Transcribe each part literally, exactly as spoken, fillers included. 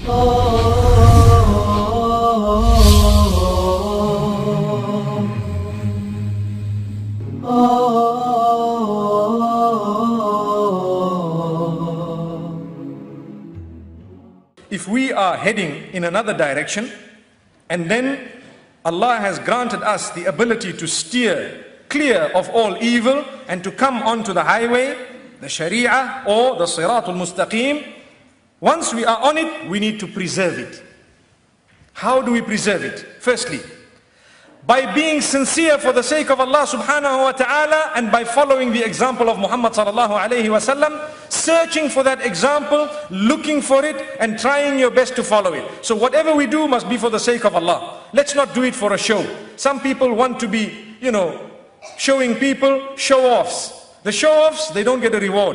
If we are heading in another direction, and then Allah has granted us the ability to steer clear of all evil and to come onto the highway, the Sharia or the Siratul Mustaqim, once we are on it, we need to preserve it. How do we preserve it? Firstly, by being sincere for the sake of Allah subhanahu wa ta'ala, and by following the example of Muhammad sallallahu alayhi wa sallam, searching for that example, looking for it, and trying your best to follow it. So whatever we do must be for the sake of Allah. Let's not do it for a show. Some people want to be, you know, showing people show-offs. The show-offs, they don't get a reward.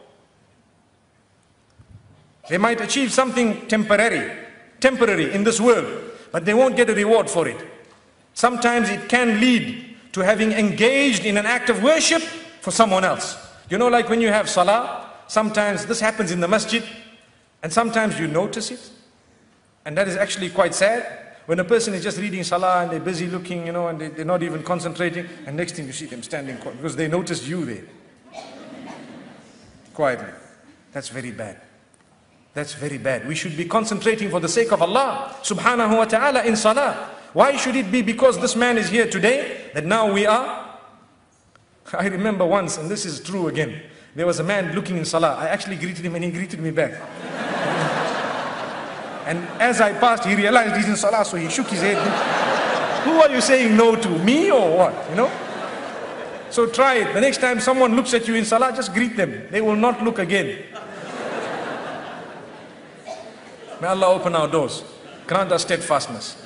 They might achieve something temporary, temporary in this world, but they won't get a reward for it. Sometimes it can lead to having engaged in an act of worship for someone else. You know, like when you have salah, sometimes this happens in the masjid, and sometimes you notice it. And that is actually quite sad. When a person is just reading salah and they're busy looking, you know, and they, they're not even concentrating, and next thing you see them standing quiet because they noticed you there. Quietly. That's very bad. That's very bad. We should be concentrating for the sake of Allah subhanahu wa ta'ala in salah. Why should it be because this man is here today that now we are? I remember once, and this is true again, there was a man looking in salah. I actually greeted him and he greeted me back. And as I passed, he realized he's in salah, so he shook his head. Who are you saying no to, me or what? You know? So try it. The next time someone looks at you in salah, just greet them. They will not look again. May Allah open our doors. Grant us steadfastness.